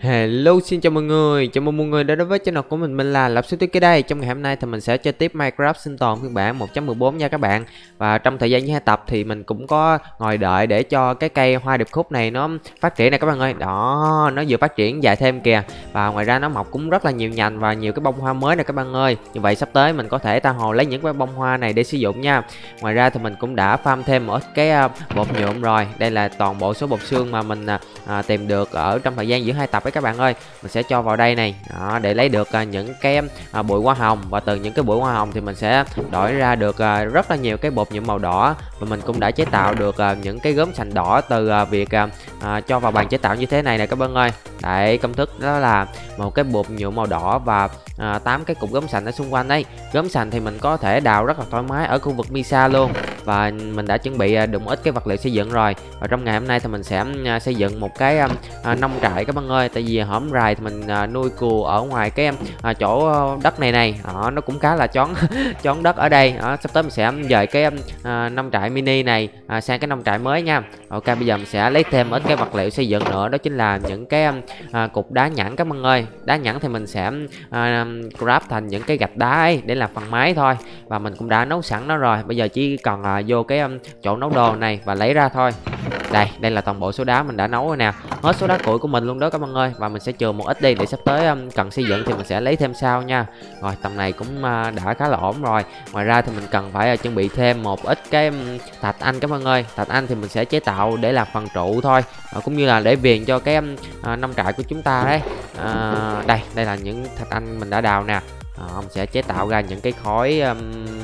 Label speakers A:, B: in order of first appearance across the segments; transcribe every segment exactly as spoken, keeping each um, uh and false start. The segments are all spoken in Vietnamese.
A: Hello, xin chào mọi người, chào mừng mọi người đã đến với channel của mình, mình là Lập Số Tuyết kế đây. Trong ngày hôm nay thì mình sẽ chơi tiếp Minecraft sinh tồn phiên bản một chấm mười bốn nha các bạn. Và trong thời gian như hai tập thì mình cũng có ngồi đợi để cho cái cây hoa điệp khúc này nó phát triển này các bạn ơi. Đó, nó vừa phát triển dài thêm kìa. Và ngoài ra nó mọc cũng rất là nhiều nhành và nhiều cái bông hoa mới này các bạn ơi. Như vậy sắp tới mình có thể tha hồ lấy những cái bông hoa này để sử dụng nha. Ngoài ra thì mình cũng đã farm thêm một cái bột nhuộm rồi. Đây là toàn bộ số bột xương mà mình à, tìm được ở trong thời gian giữa hai tập ấy các bạn ơi. Mình sẽ cho vào đây này đó, để lấy được à, những cái à, bụi hoa hồng, và từ những cái bụi hoa hồng thì mình sẽ đổi ra được à, rất là nhiều cái bột nhuộm màu đỏ. Và mình cũng đã chế tạo được à, những cái gốm sành đỏ từ à, việc à, à, cho vào bàn chế tạo như thế này nè các bạn ơi. Đấy, công thức đó là một cái bột nhuộm màu đỏ và à, tám cái cục gốm sành ở xung quanh đấy. Gốm sành thì mình có thể đào rất là thoải mái ở khu vực Misa luôn, và mình đã chuẩn bị được một ít cái vật liệu xây dựng rồi. Và trong ngày hôm nay thì mình sẽ à, xây dựng một cái à, nông trại các bạn ơi. Tại vì hổm rày thì mình à, nuôi cừu ở ngoài cái à, chỗ đất này này đó, nó cũng khá là chón chón đất ở đây đó. Sắp tới mình sẽ dời cái à, nông trại mini này à, sang cái nông trại mới nha. Ok, bây giờ mình sẽ lấy thêm ít cái vật liệu xây dựng nữa, đó chính là những cái à, cục đá nhẵn các bạn ơi. Đá nhẵn thì mình sẽ à, grab thành những cái gạch đá ấy để làm phần máy thôi, và mình cũng đã nấu sẵn nó rồi. Bây giờ chỉ cần à, vô cái um, chỗ nấu đồ này và lấy ra thôi. Đây, đây là toàn bộ số đá mình đã nấu rồi nè, hết số đá củi của mình luôn đó các bạn ơi. Và mình sẽ chừa một ít đi để sắp tới um, cần xây dựng thì mình sẽ lấy thêm sau nha. Rồi tầm này cũng uh, đã khá là ổn rồi. Ngoài ra thì mình cần phải uh, chuẩn bị thêm một ít cái um, thạch anh các bạn ơi. Thạch anh thì mình sẽ chế tạo để làm phần trụ thôi, uh, cũng như là để viền cho cái um, uh, nông trại của chúng ta đấy. Uh, đây, đây là những thạch anh mình đã đào nè. Uh, mình sẽ chế tạo ra những cái khối um,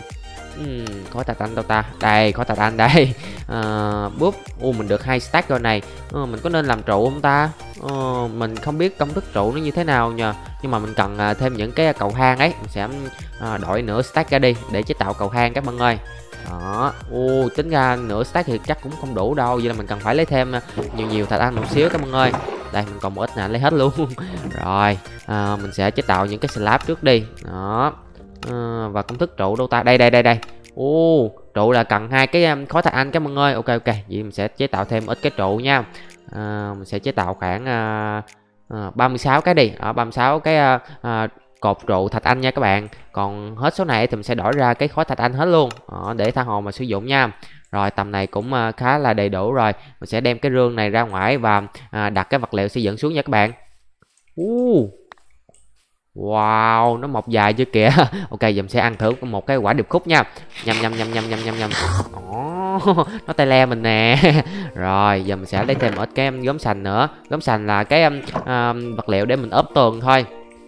A: Uhm, khối thạch anh đâu ta, đây khối thạch anh đây. uh, búp u mình được hai stack rồi này. uh, mình có nên làm trụ không ta? uh, mình không biết công thức trụ nó như thế nào nhờ, nhưng mà mình cần uh, thêm những cái cầu thang ấy. Mình sẽ uh, đổi nửa stack ra đi để chế tạo cầu thang các bạn ơi. Đó, u tính ra nửa stack thì chắc cũng không đủ đâu, vậy là mình cần phải lấy thêm nhiều nhiều thạch anh một xíu các bạn ơi. Đây mình còn một ít nè, lấy hết luôn. Rồi uh, mình sẽ chế tạo những cái slab trước đi đó. À, và công thức trụ đâu ta, đây đây đây đây. Ô, trụ là cần hai cái um, khối thạch anh các bạn ơi. Ok ok, vậy mình sẽ chế tạo thêm ít cái trụ nha. À, mình sẽ chế tạo khoảng uh, uh, ba mươi sáu cái đi, ở ba mươi sáu cái uh, uh, cột trụ thạch anh nha các bạn. Còn hết số này thì mình sẽ đổi ra cái khối thạch anh hết luôn, đó, để tha hồ mà sử dụng nha. Rồi tầm này cũng uh, khá là đầy đủ rồi. Mình sẽ đem cái rương này ra ngoài và uh, đặt cái vật liệu xây dựng xuống nha các bạn. uh. Wow, nó mọc dài chưa kìa. Ok, giờ mình sẽ ăn thử một cái quả điệp khúc nha. Nhâm nhâm nhâm nhâm nhâm nhâm nhâm. Oh, nó tay le mình nè. Rồi, giờ mình sẽ lấy thêm ít cái gốm sành nữa. Gốm sành là cái um, um, vật liệu để mình ốp tường thôi.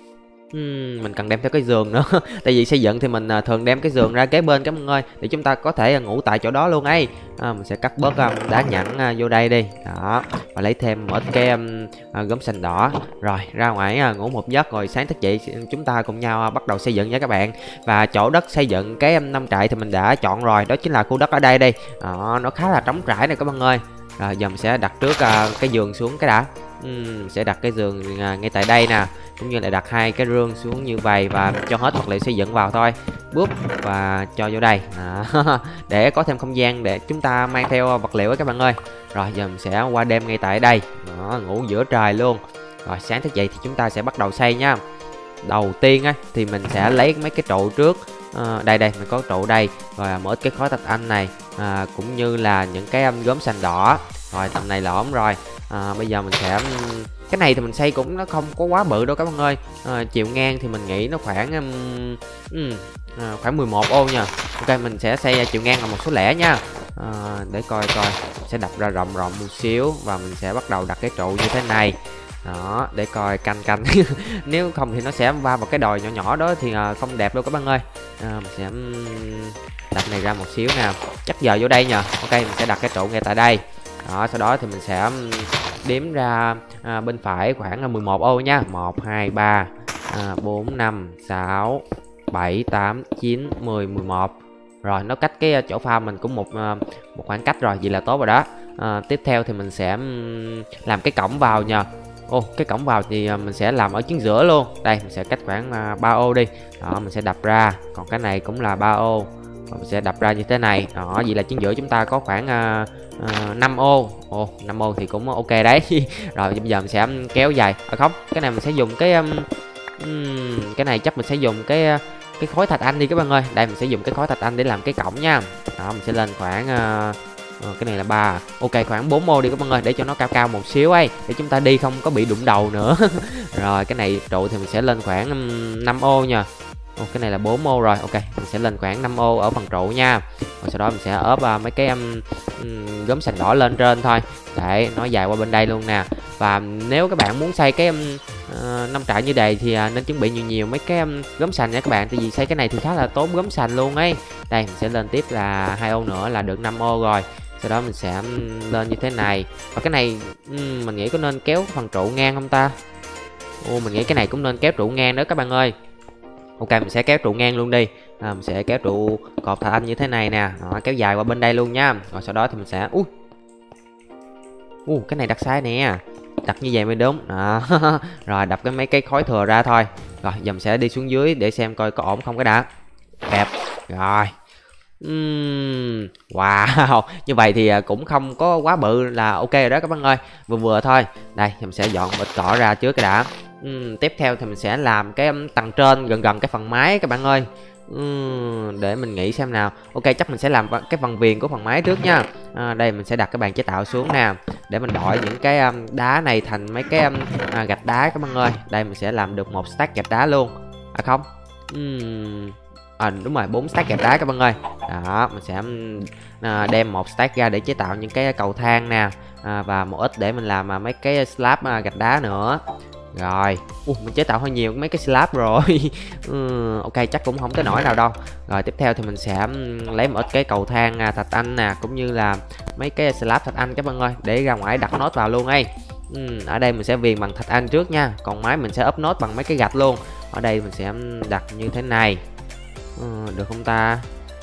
A: Hmm, mình cần đem theo cái giường nữa. Tại vì xây dựng thì mình uh, thường đem cái giường ra kế bên các bạn ơi, để chúng ta có thể uh, ngủ tại chỗ đó luôn ấy. À, mình sẽ cắt bớt um, đá nhẵn uh, vô đây đi đó, và lấy thêm một ít cái um, uh, gốm sành đỏ. Rồi ra ngoài uh, ngủ một giấc, rồi sáng thức dậy chúng ta cùng nhau uh, bắt đầu xây dựng nha các bạn. Và chỗ đất xây dựng cái um, nông trại thì mình đã chọn rồi, đó chính là khu đất ở đây đi đó, nó khá là trống trải này các bạn ơi. Rồi giờ mình sẽ đặt trước uh, cái giường xuống cái đã. uhm, sẽ đặt cái giường uh, ngay tại đây nè, cũng như là đặt hai cái rương xuống như vậy, và cho hết vật liệu xây dựng vào thôi, búp và cho vô đây à, để có thêm không gian để chúng ta mang theo vật liệu ấy các bạn ơi. Rồi giờ mình sẽ qua đêm ngay tại đây đó, ngủ giữa trời luôn. Rồi sáng thức dậy thì chúng ta sẽ bắt đầu xây nha. Đầu tiên á thì mình sẽ lấy mấy cái trụ trước. à, đây đây mình có trụ đây, rồi một ít cái khối thạch anh này, à, cũng như là những cái um, gốm sành đỏ. Rồi tầm này là ổn rồi. à, bây giờ mình sẽ cái này thì mình xây cũng nó không có quá bự đâu các bạn ơi. à, chiều ngang thì mình nghĩ nó khoảng um, um, à, khoảng mười một ô nha. Ok, mình sẽ xây chiều ngang là một số lẻ nha. à, để coi coi sẽ đập ra rộng rộng một xíu, và mình sẽ bắt đầu đặt cái trụ như thế này đó, để coi canh canh. Nếu không thì nó sẽ va vào cái đồi nhỏ nhỏ đó thì uh, không đẹp đâu các bạn ơi. à, mình sẽ um, đặt này ra một xíu nào, chắc giờ vô đây nhờ. Ok, mình sẽ đặt cái trụ ngay tại đây đó. Sau đó thì mình sẽ um, đếm ra à, bên phải khoảng mười một ô nha. Một hai ba bốn năm sáu bảy tám chín mười mười một. Rồi nó cách cái chỗ pha mình cũng một một khoảng cách rồi, vậy là tốt rồi đó. à, tiếp theo thì mình sẽ làm cái cổng vào nhờ. Ô, cái cổng vào thì mình sẽ làm ở chính giữa luôn. Đây mình sẽ cách khoảng ba ô đi đó, mình sẽ đập ra. Còn cái này cũng là ba ô. Mình sẽ đập ra như thế này. Đó, vậy là chính giữa chúng ta có khoảng uh, uh, năm ô. Ồ, năm ô thì cũng ok đấy. Rồi bây giờ mình sẽ kéo dài. À không, cái này mình sẽ dùng cái um, um, cái này chắc mình sẽ dùng cái cái khối thạch anh đi các bạn ơi. Đây mình sẽ dùng cái khối thạch anh để làm cái cổng nha. Đó, mình sẽ lên khoảng uh, uh, cái này là ba. Ok, khoảng bốn ô đi các bạn ơi, để cho nó cao cao một xíu ấy, để chúng ta đi không có bị đụng đầu nữa. Rồi cái này trụ thì mình sẽ lên khoảng um, năm ô nha. Ồ, cái này là bốn ô rồi. Ok, mình sẽ lên khoảng năm ô ở phần trụ nha. Rồi sau đó mình sẽ ốp uh, mấy cái um, um, gốm sành đỏ lên trên thôi. Để nó dài qua bên đây luôn nè. Và nếu các bạn muốn xây cái um, uh, nông trại như đây thì uh, nên chuẩn bị nhiều nhiều mấy cái um, gốm sành nha các bạn. Tại vì xây cái này thì khá là tốn gốm sành luôn ấy. Đây mình sẽ lên tiếp là hai ô nữa là được năm ô rồi. Sau đó mình sẽ um, lên như thế này. Và cái này um, mình nghĩ có nên kéo phần trụ ngang không ta? Ồ, mình nghĩ cái này cũng nên kéo trụ ngang nữa các bạn ơi. Ok, mình sẽ kéo trụ ngang luôn đi. À, mình sẽ kéo trụ cột thạch anh như thế này nè. Đó, kéo dài qua bên đây luôn nha. Rồi sau đó thì mình sẽ ui uh, cái này đặt sai nè, đặt như vậy mới đúng. Đó. Rồi đập cái mấy cái khối thừa ra thôi. Rồi giờ mình sẽ đi xuống dưới để xem coi có ổn không cái đã. Kẹp. Rồi. uhm, Wow. Như vậy thì cũng không có quá bự là ok rồi đó các bạn ơi. Vừa vừa thôi. Đây mình sẽ dọn bịch cỏ ra trước cái đã. uhm, Tiếp theo thì mình sẽ làm cái tầng trên gần gần cái phần mái các bạn ơi. uhm, Để mình nghĩ xem nào. Ok, chắc mình sẽ làm cái phần viền của phần mái trước nha. à, Đây mình sẽ đặt cái bàn chế tạo xuống nè, để mình đổi những cái um, đá này thành mấy cái um, à, gạch đá các bạn ơi. Đây mình sẽ làm được một stack gạch đá luôn. À không uhm, À đúng rồi, bốn stack gạch đá các bạn ơi. Đó, mình sẽ à, đem một stack ra để chế tạo những cái cầu thang nè. à, Và một ít để mình làm à, mấy cái slab à, gạch đá nữa. Rồi, uh, mình chế tạo hơi nhiều mấy cái slab rồi. ừ, Ok, chắc cũng không tới nổi nào đâu. Rồi tiếp theo thì mình sẽ lấy một ít cái cầu thang à, thạch anh nè, cũng như là mấy cái slab thạch anh các bạn ơi, để ra ngoài đặt nốt vào luôn ấy. ừ, Ở đây mình sẽ viền bằng thạch anh trước nha, còn mái mình sẽ ốp nốt bằng mấy cái gạch luôn. Ở đây mình sẽ đặt như thế này. ừ, Được không ta?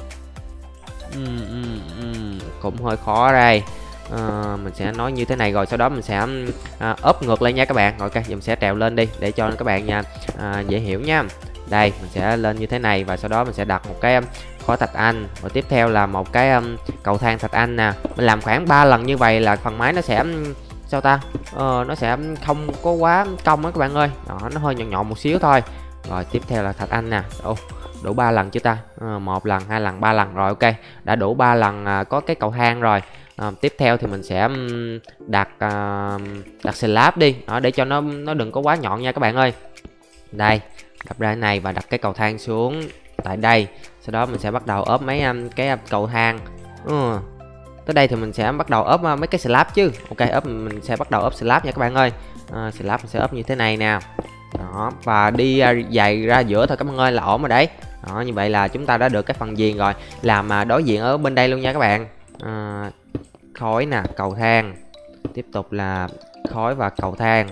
A: ừ, ừ, ừ, Cũng hơi khó đây. À, mình sẽ nói như thế này, rồi sau đó mình sẽ à, ốp ngược lên nha các bạn. Rồi ok, giờ mình sẽ trèo lên đi để cho các bạn nha à, dễ hiểu nha. Đây mình sẽ lên như thế này, và sau đó mình sẽ đặt một cái khối thạch anh, và tiếp theo là một cái um, cầu thang thạch anh nè. Mình làm khoảng ba lần như vậy là phần mái nó sẽ sao ta ờ, nó sẽ không có quá cong á các bạn ơi. Đó, nó hơi nhọn nhọn một xíu thôi. Rồi tiếp theo là thạch anh nè. Ồ, đủ ba lần chưa ta? à, một lần, hai lần, ba lần rồi. Ok, đã đủ ba lần à, có cái cầu thang rồi. À, tiếp theo thì mình sẽ đặt uh, đặt slab đi đó, để cho nó nó đừng có quá nhọn nha các bạn ơi. Đây, đập ra cái này và đặt cái cầu thang xuống tại đây. Sau đó mình sẽ bắt đầu ốp mấy um, cái cầu thang. ừ. Tới đây thì mình sẽ bắt đầu ốp uh, mấy cái slab chứ. Ok, ốp mình sẽ bắt đầu ốp slab nha các bạn ơi. uh, Slab mình sẽ ốp như thế này nè. Đó, và đi uh, dài ra giữa thôi các bạn ơi là ổn rồi đấy. Đó, như vậy là chúng ta đã được cái phần viền rồi. Làm uh, đối diện ở bên đây luôn nha các bạn. uh, Khối nè, cầu thang. Tiếp tục là khối và cầu thang.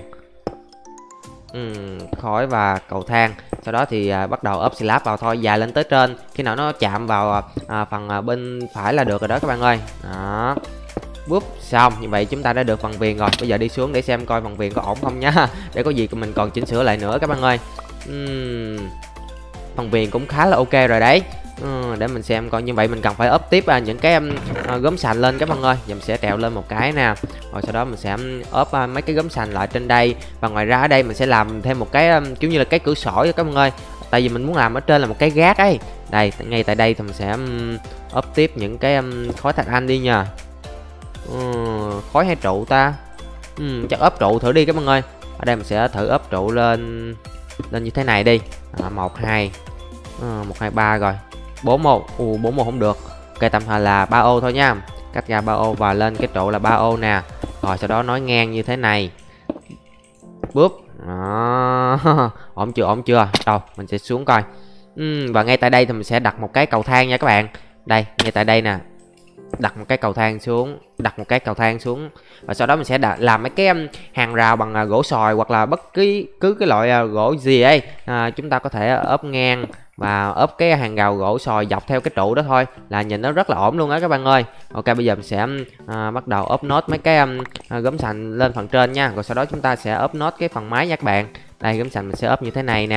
A: uhm, Khối và cầu thang. Sau đó thì à, bắt đầu ốp slab vào thôi, dài lên tới trên. Khi nào nó chạm vào à, phần à, bên phải là được rồi đó các bạn ơi. Đó, búp xong. Như vậy chúng ta đã được phần viền rồi. Bây giờ đi xuống để xem coi phần viền có ổn không nhá. Để có gì mình còn chỉnh sửa lại nữa các bạn ơi. uhm, Phần viền cũng khá là ok rồi đấy. Ừ, để mình xem coi. Như vậy mình cần phải ốp tiếp à, những cái um, uh, gốm sành lên các bạn ơi. Giờ mình sẽ trèo lên một cái nè, rồi sau đó mình sẽ ốp uh, mấy cái gốm sành lại trên đây. Và ngoài ra ở đây mình sẽ làm thêm một cái um, kiểu như là cái cửa sổ cho các bạn ơi. Tại vì mình muốn làm ở trên là một cái gác ấy. Đây, ngay tại đây thì mình sẽ um, ốp tiếp những cái um, khối thạch anh đi nha. ừ, Khối hay trụ ta? ừ, Chắc ốp trụ thử đi các bạn ơi. Ở đây mình sẽ thử ốp trụ lên lên như thế này đi. à, một, hai à, một, hai, ba rồi. Bốn ô. Ù, bốn ô không được. Ok, tầm là ba ô thôi nha. Cắt ra ba ô và lên cái trụ là ba ô nè. Rồi sau đó nối ngang như thế này. Búp. Đó. Ổn chưa, ổn chưa? Đâu, mình sẽ xuống coi. uhm, Và ngay tại đây thì mình sẽ đặt một cái cầu thang nha các bạn. Đây, ngay tại đây nè. Đặt một cái cầu thang xuống. Đặt một cái cầu thang xuống. Và sau đó mình sẽ đặt, làm mấy cái um, hàng rào bằng uh, gỗ sồi, hoặc là bất cứ cứ cái loại uh, gỗ gì ấy. à, Chúng ta có thể ốp ngang và ốp cái hàng rào gỗ sồi dọc theo cái trụ đó thôi, là nhìn nó rất là ổn luôn á các bạn ơi. Ok, bây giờ mình sẽ à, bắt đầu ốp nốt mấy cái um, gốm sành lên phần trên nha. Rồi sau đó chúng ta sẽ ốp nốt cái phần mái nha các bạn. Đây, gốm sành mình sẽ ốp như thế này nè.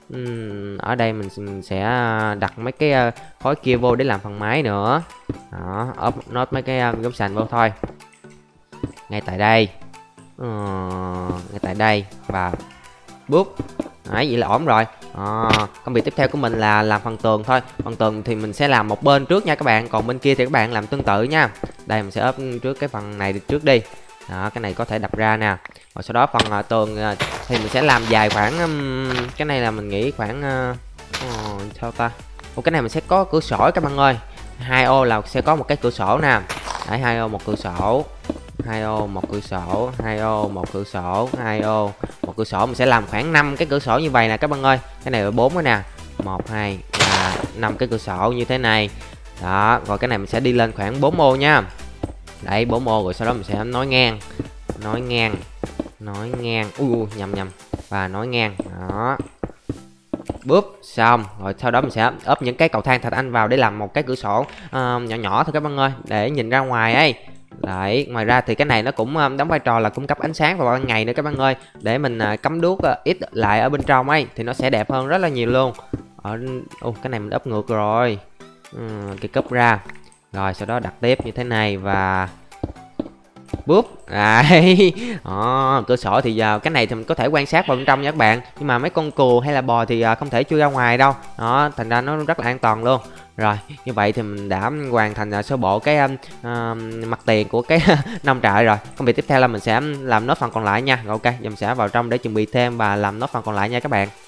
A: Uhm, ở đây mình, mình sẽ đặt mấy cái uh, khối kia vô để làm phần máy nữa. Đó, ốp nốt mấy cái uh, gấm sành vô thôi. Ngay tại đây. uh, Ngay tại đây. Và búp. Đấy, vậy là ổn rồi. À, công việc tiếp theo của mình là làm phần tường thôi. Phần tường thì mình sẽ làm một bên trước nha các bạn, còn bên kia thì các bạn làm tương tự nha. Đây mình sẽ ốp trước cái phần này trước đi. Đó, cái này có thể đập ra nè. Rồi sau đó phần uh, tường uh, thì mình sẽ làm dài khoảng um, cái này là mình nghĩ khoảng uh, oh, sao ta. Ủa, cái này mình sẽ có cửa sổ các bạn ơi. Hai ô là sẽ có một cái cửa sổ nè. Đấy, hai ô một cửa sổ, hai ô một cửa sổ, hai ô một cửa sổ, hai ô một cửa sổ. Mình sẽ làm khoảng năm cái cửa sổ như vậy nè các bạn ơi. Cái này là bốn cái nè. một hai ba năm cái cửa sổ như thế này. Đó, rồi cái này mình sẽ đi lên khoảng bốn ô nha. Đấy, bốn ô rồi sau đó mình sẽ nối ngang. Nối ngang. Nối ngang. Ui nhầm nhầm. Và nối ngang. Đó. Búp xong rồi sau đó mình sẽ ốp những cái cầu thang thạch anh vào để làm một cái cửa sổ uh, nhỏ nhỏ thôi các bạn ơi, để nhìn ra ngoài ấy. Đấy, ngoài ra thì cái này nó cũng um, đóng vai trò là cung cấp ánh sáng vào ban ngày nữa các bạn ơi, để mình uh, cắm đuốc uh, ít lại ở bên trong ấy thì nó sẽ đẹp hơn rất là nhiều luôn. Ở uh, cái này mình ốp ngược rồi. Uh, cái cúp ra. Rồi sau đó đặt tiếp như thế này và búp. Đấy. Đó, cửa sổ thì uh, cái này thì mình có thể quan sát vào bên trong nha các bạn, nhưng mà mấy con cừu hay là bò thì uh, không thể chui ra ngoài đâu. Đó, thành ra nó rất là an toàn luôn. Rồi như vậy thì mình đã hoàn thành uh, sơ bộ cái um, uh, mặt tiền của cái nông trại rồi. Công việc tiếp theo là mình sẽ làm nốt phần còn lại nha. Rồi, ok, giờ mình sẽ vào trong để chuẩn bị thêm và làm nốt phần còn lại nha các bạn.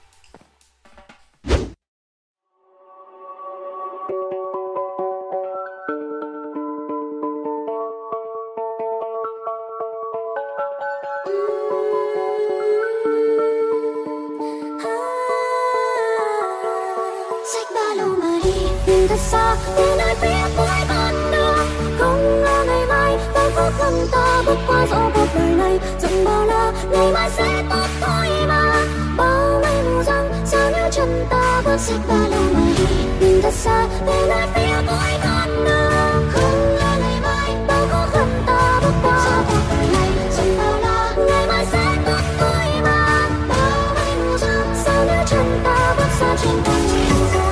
B: Thật xa đến nơi phía cuối con đường, không lo ngày mai bao khó khăn ta bước qua dẫu cuộc đời này chẳng bao la, ngày mai sẽ tốt thôi mà. Bao mây mù giăng sao nếu chân ta bước xích ba lô mà đi, nhìn thật xa đến nơi phía cuối con đường, không lo ngày mai bao khó khăn ta bước qua dẫu cuộc đời này chẳng bao la, ngày mai sẽ tốt thôi mà. Bao mây mù giăng sao nếu chân ta bước xa trên con đường.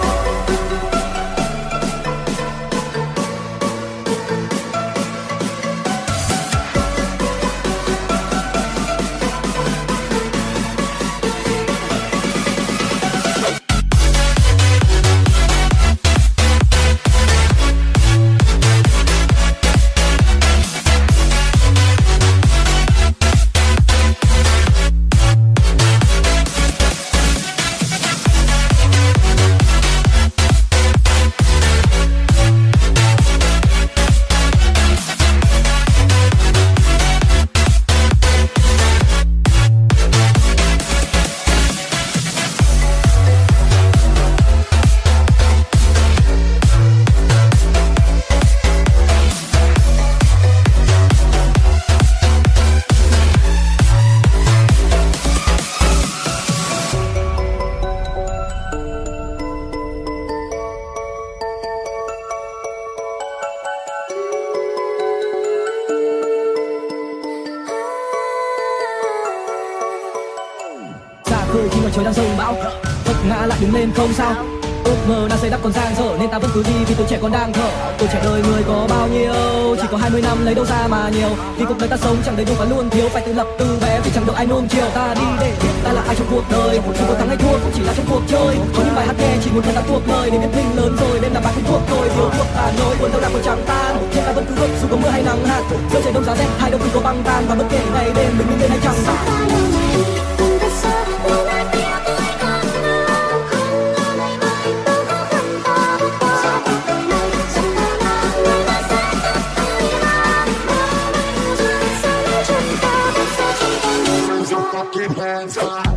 C: Khơi khi mà trời đang rông bão, vấp ngã lại đứng lên không sao. Ước mơ đang xây đắp còn dang dở nên ta vẫn cứ đi vì tuổi trẻ còn đang thở. Tuổi trẻ đời người có bao nhiêu, chỉ có hai mươi năm lấy đâu ra mà nhiều. Vì cuộc đời ta sống chẳng đầy đủ và luôn thiếu, phải tự lập từ bé vì chẳng được ai nuông chiều. Ta đi để biết ta là ai trong cuộc đời, dù có thắng hay thua cũng chỉ là trong cuộc chơi. Có những bài hát nghe chỉ muốn thật đã thuộc lời, để biết mình lớn rồi nên là bạn không thuộc tôi. Thiếu thuộc ta nỗi buồn đau đạc còn chẳng tan, trên ta vẫn cứ bước dù có mưa hay nắng hạn. Giữa trời đông giá rét hai đâu cứ có băng tan, và bất kể ngày đêm mình đứng lên hay chẳng tan.
B: Keep hands up.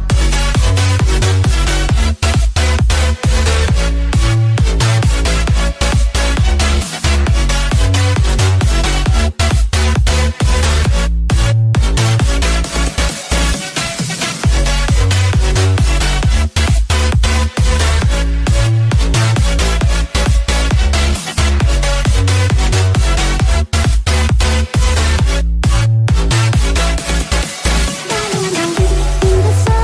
B: Sa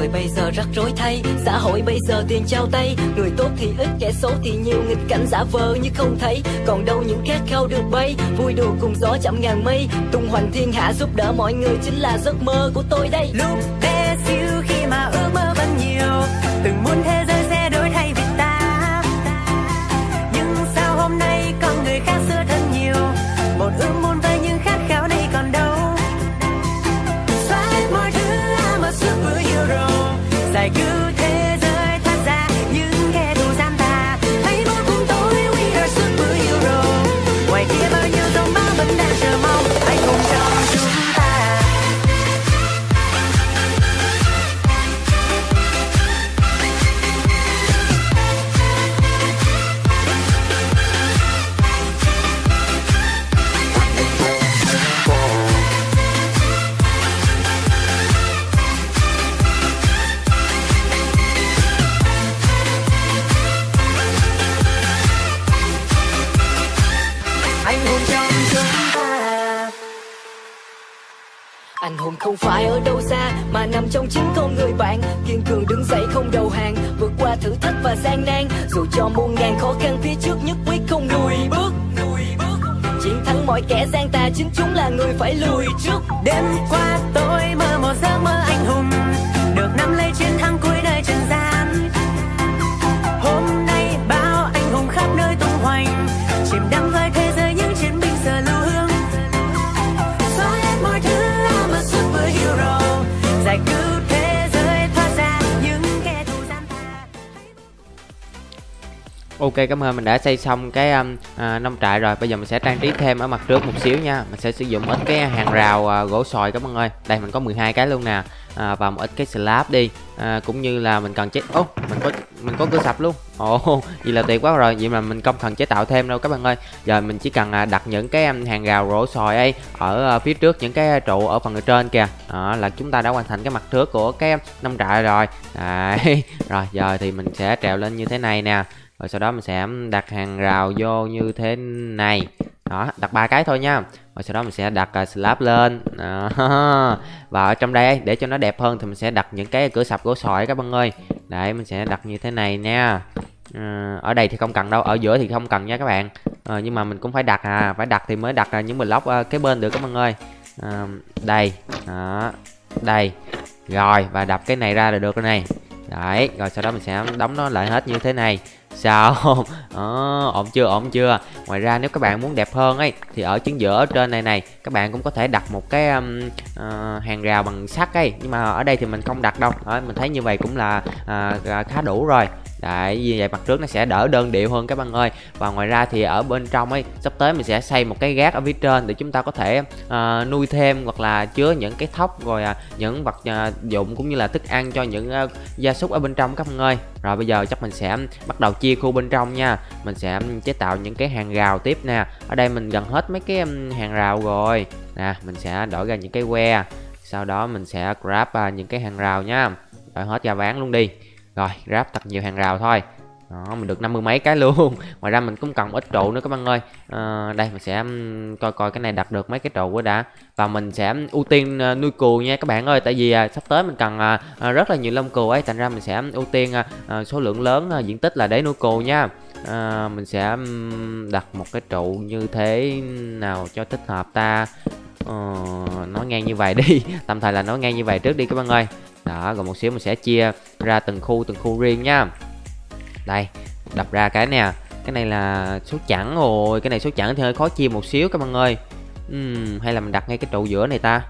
C: hội bây giờ rắc rối thay, xã hội bây giờ tiền trao tay, người tốt thì ít kẻ xấu thì nhiều, nghịch cảnh giả vờ như không thấy, còn đâu những khát khao được bay, vui đùa cùng gió chạm ngàn mây, tung hoành thiên hạ giúp đỡ mọi người chính là giấc mơ của tôi đây.
D: Lúc bé xíu khi mà ước mơ vẫn nhiều, từng muốn thế giới sẽ đổi thay vì ta, nhưng sao hôm nay con người khác xưa thật nhiều, một ước muốn với những khát khao này còn đâu. Xóa hết mọi thứ I'm a superhero, giải cứu thế giới thoát ra những kẻ thù gian tà, hãy bước cùng tôi we are superhero, ngoài kia bao nhiêu giông bão vẫn đang chờ mong anh hùng trong chúng ta. Anh hùng trong chúng ta.
C: Anh hùng không phải ở đâu xa mà nằm trong chính con người bạn, kiên cường đứng dậy không đầu hàng, vượt qua thử thách và gian nan, dù cho muôn ngàn khó khăn phía trước nhất quyết không lùi bước. Chiến thắng mọi kẻ gian tà, chính chúng là người phải lùi trước.
D: Đêm qua tôi mơ một giấc mơ anh hùng, được nắm lấy chiến thắng cuối đời trần gian. Hôm nay bao anh hùng khắp nơi tung hoành, chìm đắm với thế giới những chiến binh giờ lưu hương. Xóa hết mọi thứ I'm a superhero, giải cứu thế giới thoát ra những kẻ thù gian tà.
A: Ok, cảm ơn, mình đã xây xong cái um, à, nông trại rồi. Bây giờ mình sẽ trang trí thêm ở mặt trước một xíu nha. Mình sẽ sử dụng ít cái hàng rào à, gỗ sồi các bạn ơi. Đây mình có mười hai cái luôn nè. À, và một ít cái slab đi. À, cũng như là mình cần chế ô, oh, mình có mình có cửa sập luôn. Ồ, oh, vậy là tuyệt quá rồi. Vậy mà mình không cần chế tạo thêm đâu các bạn ơi. Giờ mình chỉ cần à, đặt những cái um, hàng rào gỗ sồi ấy ở uh, phía trước những cái trụ ở phần ở trên kìa. Đó là chúng ta đã hoàn thành cái mặt trước của cái nông trại rồi. Đấy. Rồi giờ thì mình sẽ trèo lên như thế này nè. Rồi sau đó mình sẽ đặt hàng rào vô như thế này. Đó, đặt ba cái thôi nha. Rồi sau đó mình sẽ đặt uh, slab lên. Đó. Và ở trong đây để cho nó đẹp hơn thì mình sẽ đặt những cái cửa sập gỗ sỏi các bạn ơi. Đấy, mình sẽ đặt như thế này nha. À, ở đây thì không cần đâu, ở giữa thì không cần nha các bạn. À, nhưng mà mình cũng phải đặt à, phải đặt thì mới đặt uh, những block uh, kế bên được các bạn ơi. À, đây, đó, đây. Rồi và đập cái này ra là được rồi này. Đấy, rồi sau đó mình sẽ đóng nó lại hết như thế này. Sao? Đó, ổn chưa, ổn chưa? Ngoài ra nếu các bạn muốn đẹp hơn ấy thì ở chính giữa ở trên này này các bạn cũng có thể đặt một cái um, uh, hàng rào bằng sắt ấy, nhưng mà ở đây thì mình không đặt đâu. Đó, mình thấy như vậy cũng là uh, khá đủ rồi. Đấy, như vậy mặt trước nó sẽ đỡ đơn điệu hơn các bạn ơi. Và ngoài ra thì ở bên trong ấy sắp tới mình sẽ xây một cái gác ở phía trên để chúng ta có thể uh, nuôi thêm hoặc là chứa những cái thóc rồi uh, những vật uh, dụng cũng như là thức ăn cho những uh, gia súc ở bên trong các bạn ơi. Rồi bây giờ chắc mình sẽ bắt đầu chia khu bên trong nha. Mình sẽ chế tạo những cái hàng rào tiếp nè. Ở đây mình gần hết mấy cái um, hàng rào rồi nè, mình sẽ đổi ra những cái que. Sau đó mình sẽ grab uh, những cái hàng rào nha, đổi hết ra bán luôn đi. Rồi, grab thật nhiều hàng rào thôi. Đó, mình được năm mươi mấy cái luôn. Ngoài ra mình cũng cần ít trụ nữa các bạn ơi. À, đây mình sẽ coi coi cái này đặt được mấy cái trụ quá đã. Và mình sẽ ưu tiên uh, nuôi cừu nha các bạn ơi. Tại vì uh, sắp tới mình cần uh, uh, rất là nhiều lông cừu ấy. Thành ra mình sẽ ưu tiên uh, số lượng lớn uh, diện tích là để nuôi cừu nha. À, mình sẽ um, đặt một cái trụ như thế nào cho thích hợp ta. uh, Nói ngang như vậy đi. Tạm thời là nói ngang như vậy trước đi các bạn ơi. Đó, rồi một xíu mình sẽ chia ra từng khu từng khu riêng nha. Đây, đập ra cái nè. Cái này là số chẵn rồi. Cái này số chẵn thì hơi khó chia một xíu các bạn ơi. uhm, Hay là mình đặt ngay cái trụ giữa này ta.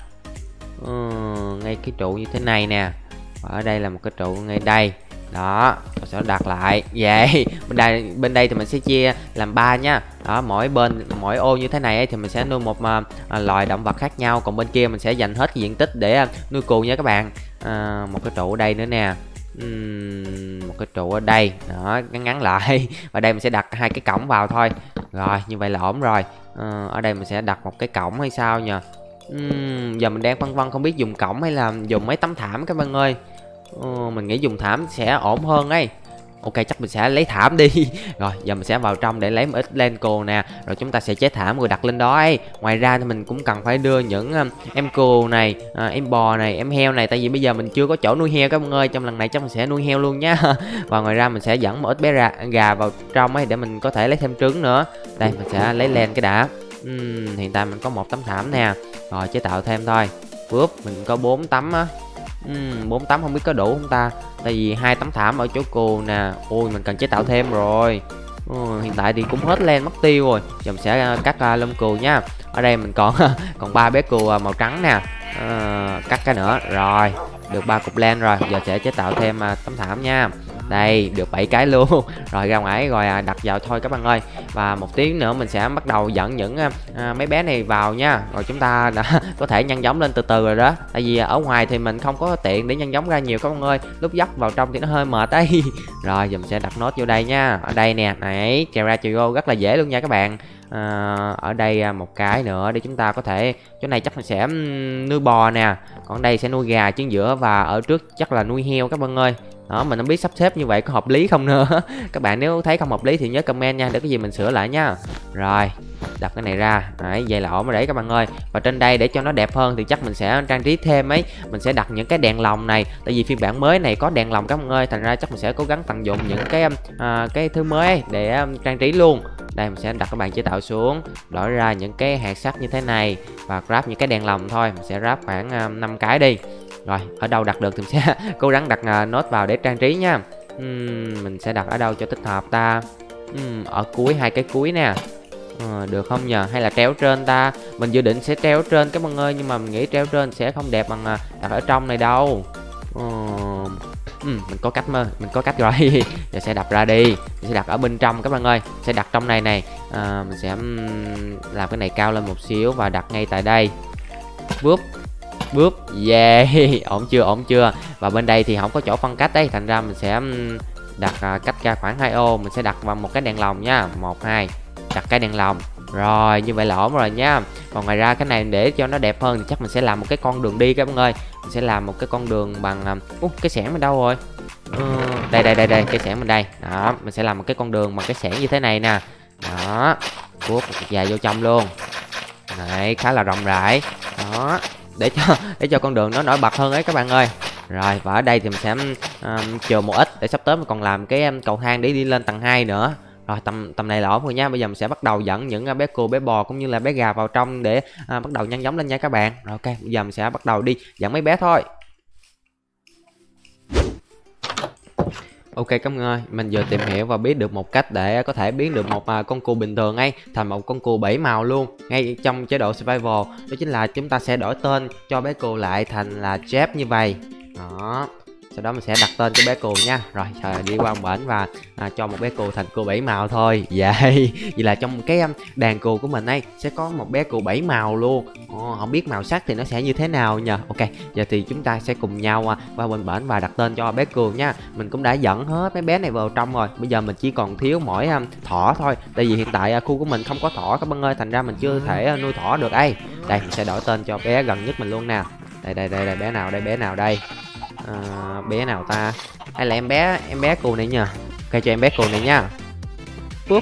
A: uhm, Ngay cái trụ như thế này nè. Và ở đây là một cái trụ ngay đây. Đó, và sẽ đặt lại. Vậy bên đây bên đây thì mình sẽ chia làm ba nha. Đó, mỗi bên mỗi ô như thế này ấy, thì mình sẽ nuôi một uh, loài động vật khác nhau. Còn bên kia mình sẽ dành hết cái diện tích để uh, nuôi cừu nha các bạn. uh, Một cái trụ ở đây nữa nè. uhm, Một cái trụ ở đây. Đó, ngắn ngắn lại. Và đây mình sẽ đặt hai cái cổng vào thôi. Rồi, như vậy là ổn rồi. uh, Ở đây mình sẽ đặt một cái cổng hay sao nhờ. uhm, Giờ mình đang phân vân không biết dùng cổng hay là dùng mấy tấm thảm các bạn ơi. Uh, mình nghĩ dùng thảm sẽ ổn hơn ấy. Ok, chắc mình sẽ lấy thảm đi. Rồi giờ mình sẽ vào trong để lấy một ít Lenco nè, rồi chúng ta sẽ chế thảm rồi đặt lên đó ấy. Ngoài ra thì mình cũng cần phải đưa những um, em cừu này, à, em bò này, em heo này, tại vì bây giờ mình chưa có chỗ nuôi heo các bạn ơi. Trong lần này chắc mình sẽ nuôi heo luôn nhá. Và ngoài ra mình sẽ dẫn một ít bé ra, gà vào trong ấy để mình có thể lấy thêm trứng nữa. Đây mình sẽ lấy len cái đã. uhm, Hiện tại mình có một tấm thảm nè, rồi chế tạo thêm thôi. Bước mình có bốn tấm á. uhm, bốn tấm không biết có đủ không ta, tại vì hai tấm thảm ở chỗ cừu nè. Ôi mình cần chế tạo thêm rồi. ừ, Hiện tại thì cũng hết len mất tiêu rồi. Giờ mình sẽ cắt uh, lông cừu nha. Ở đây mình còn còn ba bé cừu uh, màu trắng nè. uh, Cắt cái nữa rồi, được ba cục len rồi. Giờ sẽ chế tạo thêm uh, tấm thảm nha. Đây được bảy cái luôn. Rồi ra ngoài rồi đặt vào thôi các bạn ơi. Và một tiếng nữa mình sẽ bắt đầu dẫn những à, mấy bé này vào nha. Rồi chúng ta đã có thể nhân giống lên từ từ rồi đó. Tại vì ở ngoài thì mình không có tiện để nhân giống ra nhiều các bạn ơi. Lúc dắt vào trong thì nó hơi mệt ấy. Rồi giờ mình sẽ đặt nốt vô đây nha. Ở đây nè, này trèo ra trèo vô rất là dễ luôn nha các bạn. à, Ở đây một cái nữa để chúng ta có thể, chỗ này chắc mình sẽ nuôi bò nè, còn đây sẽ nuôi gà trứng giữa, và ở trước chắc là nuôi heo các bạn ơi. Đó, mình không biết sắp xếp như vậy có hợp lý không nữa. Các bạn nếu thấy không hợp lý thì nhớ comment nha, để cái gì mình sửa lại nha. Rồi đặt cái này ra. Đấy, vậy là ổn rồi đấy các bạn ơi. Và trên đây để cho nó đẹp hơn thì chắc mình sẽ trang trí thêm ấy. Mình sẽ đặt những cái đèn lồng này, tại vì phiên bản mới này có đèn lồng các bạn ơi. Thành ra chắc mình sẽ cố gắng tận dụng những cái à, cái thứ mới ấy để um, trang trí luôn. Đây mình sẽ đặt các bạn chế tạo xuống, đổi ra những cái hạt sắt như thế này và grab những cái đèn lồng thôi. Mình sẽ grab khoảng um, năm cái đi. Rồi ở đâu đặt được thì mình sẽ cố gắng đặt uh, nốt vào để trang trí nha. uhm, Mình sẽ đặt ở đâu cho thích hợp ta? uhm, Ở cuối, hai cái cuối nè. à, Được không nhờ, hay là treo trên ta? Mình dự định sẽ treo trên các bạn ơi, nhưng mà mình nghĩ treo trên sẽ không đẹp bằng uh, đặt ở trong này đâu. uh, uhm, Mình có cách mà Mình có cách rồi. Giờ sẽ đặt ra đi. Mình sẽ đặt ở bên trong các bạn ơi. Sẽ đặt trong này này. à, Mình sẽ um, làm cái này cao lên một xíu và đặt ngay tại đây. Búp Búp, yeah, ổn chưa, ổn chưa. Và bên đây thì không có chỗ phân cách đấy, thành ra mình sẽ đặt uh, cách ra khoảng hai ô. Mình sẽ đặt vào một cái đèn lồng nha, một hai, đặt cái đèn lồng. Rồi như vậy là ổn rồi nha. Còn ngoài ra cái này để cho nó đẹp hơn thì chắc mình sẽ làm một cái con đường đi các bạn ơi. Mình sẽ làm một cái con đường bằng uh, uh, cái xẻng mình đâu rồi? uh, Đây đây đây đây, cái xẻng mình đây. Đó, mình sẽ làm một cái con đường bằng cái xẻng như thế này nè. Đó, cuốc dài vô trong luôn. Đấy, khá là rộng rãi. Đó, để cho để cho con đường nó nổi bật hơn ấy các bạn ơi. Rồi và ở đây thì mình sẽ um, chừa một ít để sắp tới mình còn làm cái um, cầu thang để đi lên tầng hai nữa. Rồi tầm tầm này là ổn rồi nha. Bây giờ mình sẽ bắt đầu dẫn những uh, bé cừu, bé bò cũng như là bé gà vào trong để uh, bắt đầu nhân giống lên nha các bạn. Rồi ok, bây giờ mình sẽ bắt đầu đi dẫn mấy bé thôi. Ok các bạn ơi, mình vừa tìm hiểu và biết được một cách để có thể biến được một uh, con cừu bình thường ấy thành một con cừu bảy màu luôn ngay trong chế độ survival. Đó chính là chúng ta sẽ đổi tên cho bé cừu lại thành là Jeff như vậy. Đó, sau đó mình sẽ đặt tên cho bé cừu nha. Rồi trời, đi qua một bển và à, cho một bé cừu thành cừu bảy màu thôi. Vậy vậy là trong cái um, đàn cừu của mình ấy sẽ có một bé cừu bảy màu luôn. Ồ, không biết màu sắc thì nó sẽ như thế nào nhờ. Ok, giờ thì chúng ta sẽ cùng nhau à, qua bên bển và đặt tên cho bé cừu nha. Mình cũng đã dẫn hết mấy bé này vào trong rồi. Bây giờ mình chỉ còn thiếu mỗi um, thỏ thôi. Tại vì hiện tại uh, khu của mình không có thỏ các bạn ơi, thành ra mình chưa thể uh, nuôi thỏ được ấy. Đây mình sẽ đổi tên cho bé gần nhất mình luôn nè. Đây đây đây, đây bé nào đây, bé nào đây? À, bé nào ta? Hay là em bé em bé cừu này nhờ. Ok cho em bé cừu này nha.ปุ๊บ.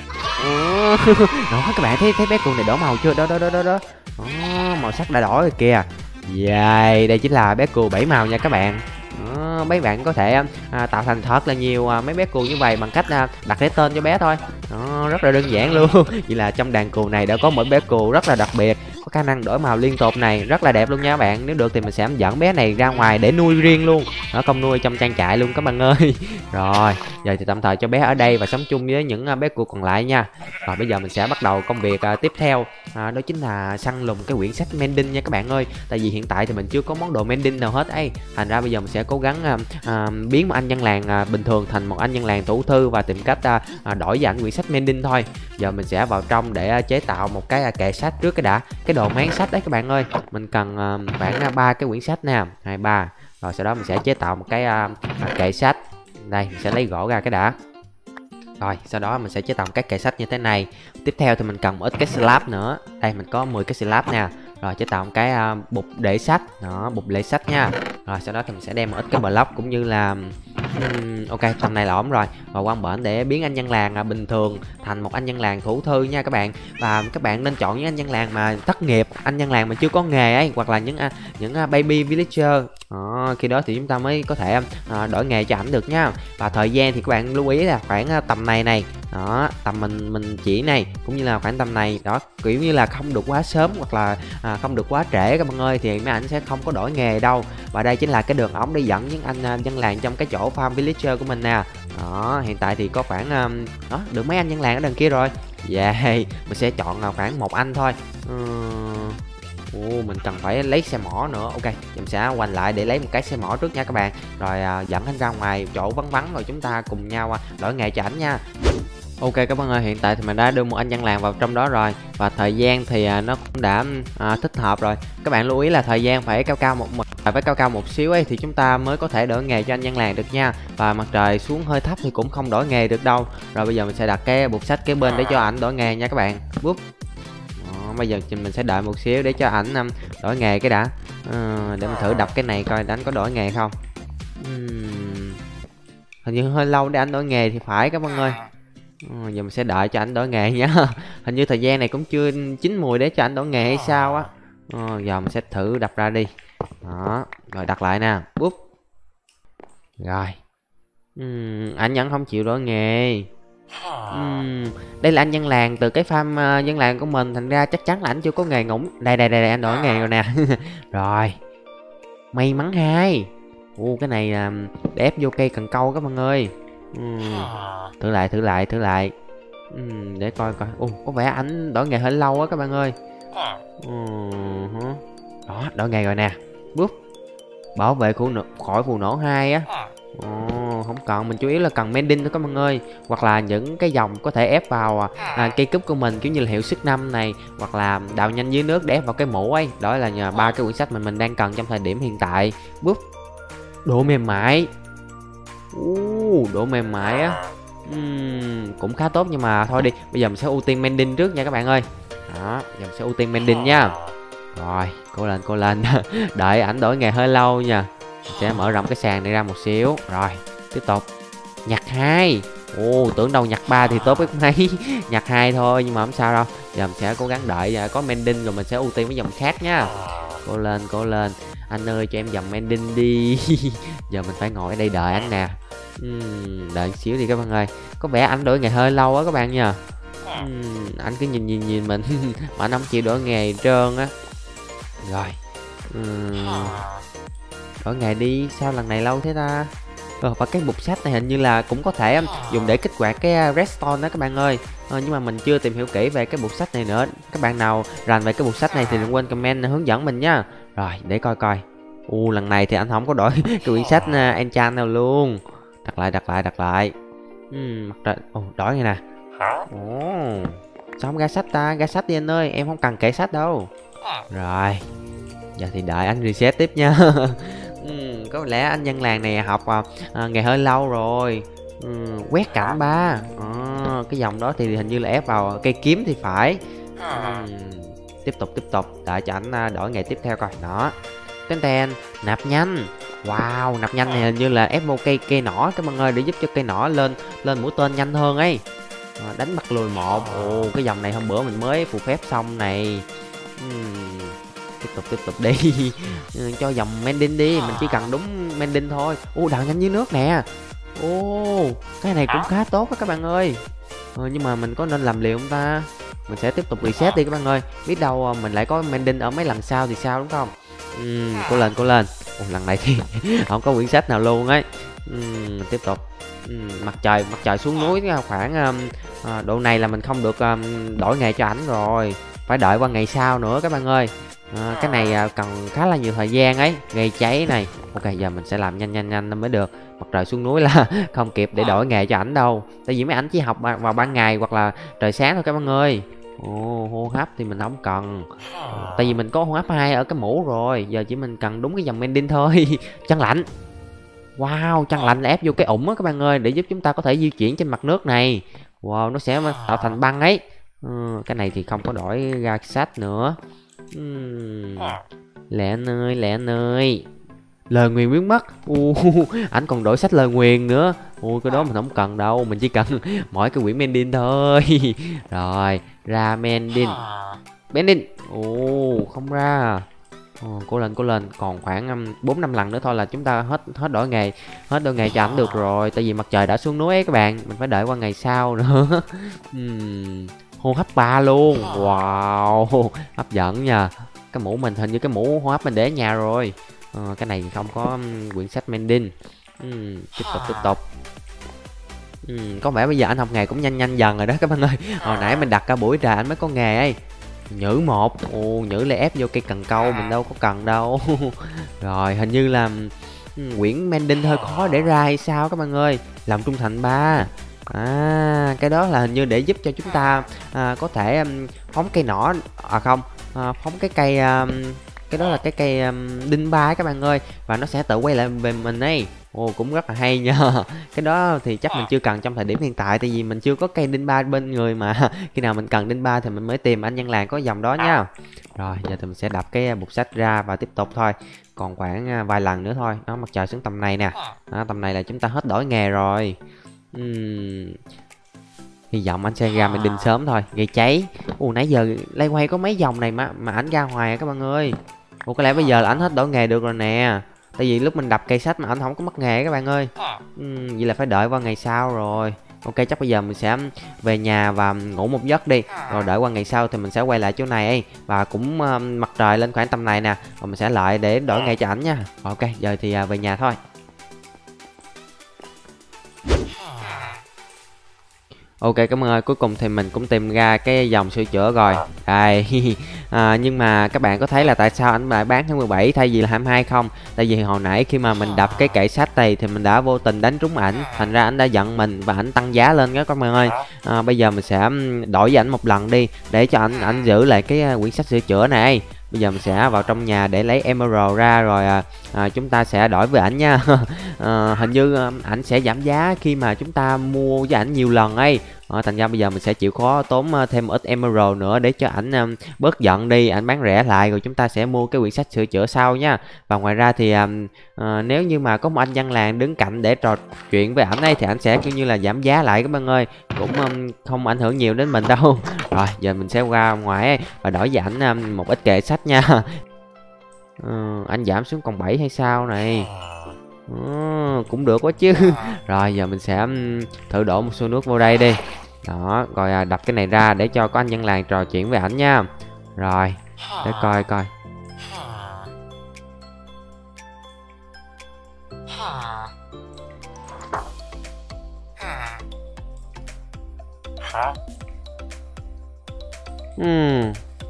A: Đó các bạn thấy thấy bé cừu này đỏ màu chưa? Đó đó đó đó đó. Đó, màu sắc đã đỏ rồi kìa. Vậy đây chính là bé cừu bảy màu nha các bạn. Đó, mấy bạn có thể à, tạo thành thật là nhiều à, mấy bé cừu như vậy bằng cách à, đặt cái tên cho bé thôi. Đó, rất là đơn giản luôn. Vậy là trong đàn cừu này đã có một bé cừu rất là đặc biệt, có khả năng đổi màu liên tục này, rất là đẹp luôn nha các bạn. Nếu được thì mình sẽ dẫn bé này ra ngoài để nuôi riêng luôn, nó không nuôi trong trang trại luôn các bạn ơi. Rồi giờ thì tạm thời cho bé ở đây và sống chung với những bé cừu còn lại nha. Rồi bây giờ mình sẽ bắt đầu công việc uh, tiếp theo, à, đó chính là săn lùng cái quyển sách mending nha các bạn ơi. Tại vì hiện tại thì mình chưa có món đồ mending nào hết ấy, thành ra bây giờ mình sẽ cố gắng uh, uh, biến một anh dân làng uh, bình thường thành một anh dân làng thủ thư và tìm cách uh, uh, đổi với ảnh quyển sách mending thôi. Giờ mình sẽ vào trong để uh, chế tạo một cái uh, kệ sách trước cái đã, cái đồ máng sách đấy các bạn ơi. Mình cần uh, khoảng ba uh, cái quyển sách nè, hai ba. Rồi sau đó mình sẽ chế tạo một cái uh, uh, kệ sách. Đây mình sẽ lấy gỗ ra cái đã. Rồi sau đó mình sẽ chế tạo một cái kệ sách như thế này. Tiếp theo thì mình cần một ít cái slab nữa. Đây mình có mười cái slab nè. Rồi chế tạo một cái uh, bục để sách. Đó, bục để sách nha. Rồi sau đó thì mình sẽ đem một ít cái block cũng như là Uhm, ok, tầm này là ổn rồi. Và qua bển để biến anh dân làng à, bình thường thành một anh dân làng thủ thư nha các bạn. Và các bạn nên chọn những anh dân làng mà thất nghiệp, anh dân làng mà chưa có nghề ấy, hoặc là những uh, những uh, baby villager. Đó, khi đó thì chúng ta mới có thể uh, đổi nghề cho ảnh được nha. Và thời gian thì các bạn lưu ý là khoảng uh, tầm này này. Đó, tầm mình mình chỉ này cũng như là khoảng tầm này đó, kiểu như là không được quá sớm hoặc là à, không được quá trễ các bạn ơi, thì mấy anh sẽ không có đổi nghề đâu. Và đây chính là cái đường ống để dẫn những anh à, dân làng trong cái chỗ farm villager của mình nè. Đó, hiện tại thì có khoảng à, đó được mấy anh dân làng ở đằng kia rồi. Yeah, mình sẽ chọn à, khoảng một anh thôi. uhm, Ồ, mình cần phải lấy xe mỏ nữa. Ok, mình sẽ quanh lại để lấy một cái xe mỏ trước nha các bạn. Rồi à, dẫn anh ra ngoài chỗ vắng vắng rồi chúng ta cùng nhau à, đổi nghề cho ảnh nha. Ok các bạn ơi, hiện tại thì mình đã đưa một anh dân làng vào trong đó rồi. Và thời gian thì à, nó cũng đã à, thích hợp rồi. Các bạn lưu ý là thời gian phải cao cao một một phải cao cao một xíu ấy thì chúng ta mới có thể đổi nghề cho anh dân làng được nha. Và mặt trời xuống hơi thấp thì cũng không đổi nghề được đâu. Rồi bây giờ mình sẽ đặt cái bục sách kế bên để cho ảnh đổi nghề nha các bạn. Búp. Bây giờ mình sẽ đợi một xíu để cho ảnh um, đổi nghề cái đã. à, Để mình thử đọc cái này coi anh có đổi nghề không. uhm. Hình như hơi lâu để anh đổi nghề thì phải các bạn ơi. à, Giờ mình sẽ đợi cho ảnh đổi nghề nhá. Hình như thời gian này cũng chưa chín mùi để cho ảnh đổi nghề hay sao á. à, Giờ mình sẽ thử đập ra đi. Đó, rồi đặt lại nè. Búp. Rồi. uhm, Ảnh vẫn không chịu đổi nghề. Uhm, đây là anh dân làng từ cái farm uh, dân làng của mình, thành ra chắc chắn là anh chưa có nghề ngủng. Đây đây đây, đây anh đổi nghề rồi nè. Rồi, may mắn hai. Ồ, cái này là để ép vô cây cần câu các bạn ơi. uhm, Thử lại thử lại thử lại. uhm, Để coi coi. Ồ, có vẻ anh đổi nghề hơi lâu á các bạn ơi. uhm, Đó, đổi nghề rồi nè. Búp. Bảo vệ khu khỏi phù nổ hai á. Ồ, không cần, mình chủ yếu là cần mending thôi các bạn ơi. Hoặc là những cái dòng có thể ép vào à, cây cúp của mình, kiểu như là hiệu sức năm này, hoặc là đào nhanh dưới nước để ép vào cái mũ ấy. Đó là nhờ ba cái quyển sách mà mình đang cần trong thời điểm hiện tại. Búp. Độ mềm mại. uh, Độ mềm mại á. uhm, Cũng khá tốt nhưng mà thôi đi. Bây giờ mình sẽ ưu tiên mending trước nha các bạn ơi. Đó, giờ mình sẽ ưu tiên mending nha. Rồi, cố lên cố lên. Đợi ảnh đổi nghề hơi lâu nha. Sẽ mở rộng cái sàn này ra một xíu. Rồi, tiếp tục. Nhặt hai. Ồ, tưởng đâu nhặt ba thì tốt biết mấy. Nhặt hai thôi nhưng mà không sao đâu. Giờ mình sẽ cố gắng đợi có mending rồi mình sẽ ưu tiên với dòng khác nha. Cố lên, cố lên. Anh ơi cho em dòng mending đi. Giờ mình phải ngồi ở đây đợi anh nè. uhm, Đợi một xíu đi các bạn ơi. Có vẻ anh đổi nghề hơi lâu á các bạn nha. uhm, Anh cứ nhìn nhìn nhìn mình mà anh không chịu đổi nghề trơn á. Rồi. uhm, Đổi nghề đi, sao lần này lâu thế ta? Ờ, và cái bục sách này hình như là cũng có thể um, dùng để kích hoạt cái uh, redstone đó các bạn ơi. ờ, Nhưng mà mình chưa tìm hiểu kỹ về cái bục sách này nữa. Các bạn nào rành về cái bục sách này thì đừng quên comment hướng dẫn mình nha. Rồi, để coi coi. U lần này thì anh không có đổi cái quyển sách uh, enchant nào luôn. Đặt lại, đặt lại, đặt lại. uhm, Mặt trời, ồ, đổi này nè. Ồ, sao không ra sách ta? Ra sách đi anh ơi, em không cần kệ sách đâu. Rồi, giờ thì đợi anh reset tiếp nha. uhm, Có lẽ anh dân làng này học à, à, ngày hơi lâu rồi. uhm, Quét cảnh ba. à, Cái dòng đó thì hình như là ép vào cây kiếm thì phải. uhm, Tiếp tục tiếp tục. Đợi cho anh à, đổi nghề tiếp theo coi. Đó. Tên tên nạp nhanh. Wow, nạp nhanh này hình như là ép vô cây cây nỏ các bạn ơi, để giúp cho cây nỏ lên lên mũi tên nhanh hơn ấy. à, Đánh mặt lùi một. Ồ, cái dòng này hôm bữa mình mới phù phép xong này. uhm, Tiếp tục tiếp tục đi. ừ, Cho dòng mending đi. Mình chỉ cần đúng mending thôi. Ô, đào nhanh dưới nước nè. Ô, cái này cũng khá tốt đó các bạn ơi. ờ, Nhưng mà mình có nên làm liều không ta? Mình sẽ tiếp tục reset đi các bạn ơi. Biết đâu mình lại có mending ở mấy lần sau thì sao đúng không? uhm, Cố lên cố lên. Ồ, lần này thì không có quyển sách nào luôn ấy. uhm, Tiếp tục. uhm, Mặt trời mặt trời xuống núi khoảng um, à, độ này là mình không được um, đổi nghề cho ảnh rồi. Phải đợi qua ngày sau nữa các bạn ơi. à, Cái này à, cần khá là nhiều thời gian ấy. Gây cháy này. Ok, giờ mình sẽ làm nhanh nhanh nhanh mới được. Mặt trời xuống núi là không kịp để đổi nghề cho ảnh đâu. Tại vì mấy ảnh chỉ học vào ban ngày hoặc là trời sáng thôi các bạn ơi. Ồ, hô hấp thì mình không cần. Tại vì mình có hô hấp hai ở cái mũ rồi. Giờ chỉ mình cần đúng cái dòng mending thôi. Chăn lạnh. Wow, chăn lạnh là ép vô cái ủng á các bạn ơi, để giúp chúng ta có thể di chuyển trên mặt nước này. Wow, nó sẽ tạo thành băng ấy. ừ, Cái này thì không có đổi ra sách nữa. uhm. Lẹ anh ơi, lẹ anh ơi. lời nguyền biến mất. U ảnh còn đổi sách lời nguyền nữa. Ui cái đó mình không cần đâu, mình chỉ cần mỗi cái quyển Mending thôi. Rồi ra Mending. Mending. Ồ không ra. Ồ, cố lên cố lên, còn khoảng bốn năm lần nữa thôi là chúng ta hết hết đổi nghề, hết đổi nghề cho ảnh được rồi. Tại vì mặt trời đã xuống núi ấy các bạn, mình phải đợi qua ngày sau nữa. uhm, hô hấp ba luôn. Wow, hấp dẫn nha. Cái mũ mình hình như cái mũ hô hấp mình để ở nhà rồi. à, cái này không có um, quyển sách Mending. uhm, tiếp tục tiếp tục. uhm, có vẻ bây giờ anh học nghề cũng nhanh nhanh dần rồi đó các bạn ơi. Hồi nãy mình đặt cả buổi trời anh mới có nghề ấy. Nhữ một. Ồ, nhữ lại ép vô cây cần câu, mình đâu có cần đâu. Rồi hình như là quyển Mending hơi khó để ra hay sao các bạn ơi. Lòng trung thành ba. À cái đó là hình như để giúp cho chúng ta à, có thể um, phóng cây nỏ. À không, à, phóng cái cây um, cái đó là cái cây um, đinh ba ấy các bạn ơi. Và nó sẽ tự quay lại về mình ấy. Ồ cũng rất là hay nha. Cái đó thì chắc mình chưa cần trong thời điểm hiện tại, tại vì mình chưa có cây đinh ba bên người mà. Khi nào mình cần đinh ba thì mình mới tìm anh dân làng có dòng đó nha. Rồi giờ thì mình sẽ đập cái bục sách ra và tiếp tục thôi. Còn khoảng vài lần nữa thôi. Nó mặt trời xuống tầm này nè. Đó, tầm này là chúng ta hết đổi nghề rồi. uhm. Hy vọng anh sẽ ra mình đinh sớm thôi, gây cháy. Ồ nãy giờ lay quay có mấy dòng này mà mà ảnh ra hoài các bạn ơi. Ồ có lẽ bây giờ là ảnh hết đổi nghề được rồi nè. Tại vì lúc mình đập cây sách mà anh không có mất nghề các bạn ơi. uhm, Vậy là phải đợi qua ngày sau rồi. Ok chắc bây giờ mình sẽ về nhà và ngủ một giấc đi. Rồi đợi qua ngày sau thì mình sẽ quay lại chỗ này ấy. Và cũng uh, mặt trời lên khoảng tầm này nè. Rồi mình sẽ lại để đổi nghề cho ảnh nha. Ok giờ thì uh, về nhà thôi. Ok cảm ơn. Cuối cùng thì mình cũng tìm ra cái dòng sửa chữa rồi. Đây. À, nhưng mà các bạn có thấy là tại sao anh lại bán tháng mười bảy thay vì là hai mươi hai không? Tại vì hồi nãy khi mà mình đập cái kệ sách này thì mình đã vô tình đánh trúng ảnh, thành ra ảnh đã giận mình và ảnh tăng giá lên đó các bạn ơi. À, bây giờ mình sẽ đổi với ảnh một lần đi để cho ảnh ảnh giữ lại cái quyển sách sửa chữa này. Bây giờ mình sẽ vào trong nhà để lấy Emerald ra rồi à, à, chúng ta sẽ đổi với ảnh nha. à, hình như à, ảnh sẽ giảm giá khi mà chúng ta mua với ảnh nhiều lần ấy. à, thành ra bây giờ mình sẽ chịu khó tốn thêm ít Emerald nữa để cho ảnh um, bớt giận đi, ảnh bán rẻ lại rồi chúng ta sẽ mua cái quyển sách sửa chữa sau nha. Và ngoài ra thì um, à, nếu như mà có một anh dân làng đứng cạnh để trò chuyện với ảnh ấy thì ảnh sẽ kiểu như là giảm giá lại các bạn ơi, cũng um, không ảnh hưởng nhiều đến mình đâu. Rồi giờ mình sẽ ra ngoài ấy, và đổi với ảnh um, một ít kệ sách nha. ừ, anh giảm xuống còn bảy hay sao này. ừ, cũng được quá chứ. Rồi giờ mình sẽ um, thử đổ một xô nước vô đây đi. Đó rồi à, đập cái này ra để cho có anh dân làng trò chuyện với ảnh nha. Rồi để coi coi. uhm.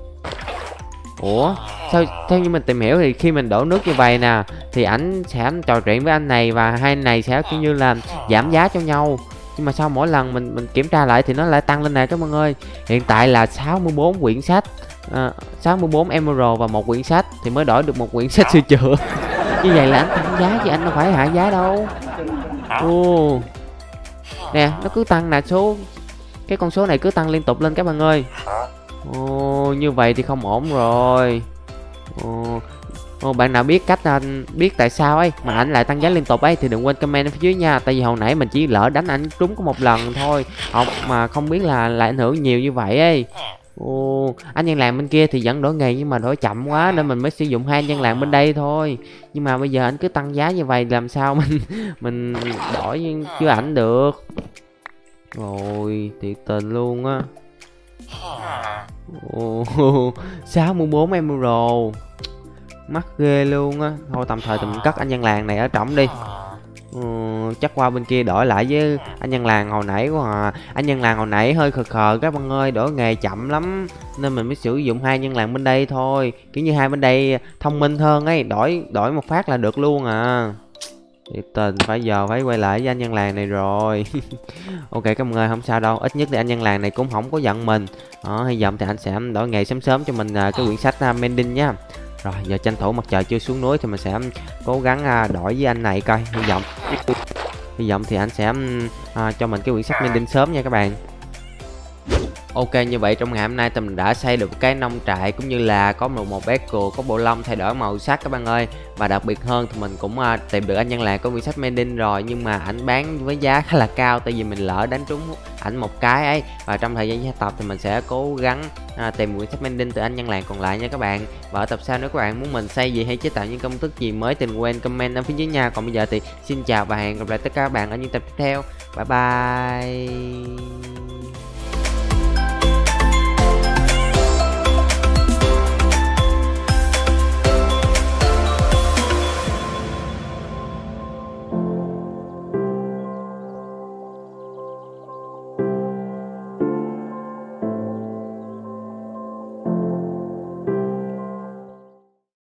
A: Ủa sao theo như mình tìm hiểu thì khi mình đổ nước như vậy nè thì ảnh sẽ trò chuyện với anh này và hai anh này sẽ kiểu như là giảm giá cho nhau. Nhưng mà sao mỗi lần mình mình kiểm tra lại thì nó lại tăng lên này các bạn ơi. Hiện tại là sáu mươi bốn quyển sách, à, sáu mươi bốn Emerald và một quyển sách thì mới đổi được một quyển sách sửa chữa. Như vậy là anh tăng giá chứ anh đâu phải hạ giá đâu. Ồ nè nó cứ tăng là số, cái con số này cứ tăng liên tục lên các bạn ơi. Ồ như vậy thì không ổn rồi. Ồ, Ồ bạn nào biết cách anh biết tại sao ấy mà anh lại tăng giá liên tục ấy thì đừng quên comment ở phía dưới nha. Tại vì hồi nãy mình chỉ lỡ đánh anh trúng có một lần thôi, học mà không biết là lại ảnh hưởng nhiều như vậy ấy. Ồ, anh dân làng bên kia thì vẫn đổi nghề nhưng mà đổi chậm quá nên mình mới sử dụng hai anh dân làng bên đây thôi. Nhưng mà bây giờ anh cứ tăng giá như vậy làm sao mình mình đổi chưa ảnh được. Rồi thiệt tình luôn á. Ồ, sáu mươi bốn Emerald mắc ghê luôn á. Thôi tạm thời thì mình cất anh dân làng này ở trỏng đi. ừ, Chắc qua bên kia đổi lại với anh dân làng hồi nãy quá à. Anh dân làng hồi nãy hơi khờ khờ các bạn ơi, đổi nghề chậm lắm nên mình mới sử dụng hai dân làng bên đây thôi. Kiểu như hai bên đây thông minh hơn ấy, đổi đổi một phát là được luôn à. Thiệt tình phải giờ phải quay lại với anh dân làng này rồi. Ok các bạn ơi, không sao đâu, ít nhất thì anh dân làng này cũng không có giận mình. Đó, hy vọng thì anh sẽ đổi nghề sớm sớm cho mình cái quyển sách uh, Mending nhá. Rồi giờ tranh thủ mặt trời chưa xuống núi thì mình sẽ cố gắng uh, đổi với anh này coi, hy vọng hy vọng thì anh sẽ uh, cho mình cái quyển sách Mending sớm nha các bạn. Ok, như vậy trong ngày hôm nay thì mình đã xây được cái nông trại cũng như là có một một bé cừu có bộ lông thay đổi màu sắc các bạn ơi. Và đặc biệt hơn thì mình cũng uh, tìm được anh nhân làng có quyển sách Mending rồi, nhưng mà ảnh bán với giá khá là cao tại vì mình lỡ đánh trúng ảnh một cái ấy. Và trong thời gian hai tập thì mình sẽ cố gắng uh, tìm quyển sách Mending từ anh nhân làng còn lại nha các bạn. Và ở tập sau nếu các bạn muốn mình xây gì hay chế tạo những công thức gì mới thì đừng quên comment ở phía dưới nha. Còn bây giờ thì xin chào và hẹn gặp lại tất cả các bạn ở những tập tiếp theo. Bye bye.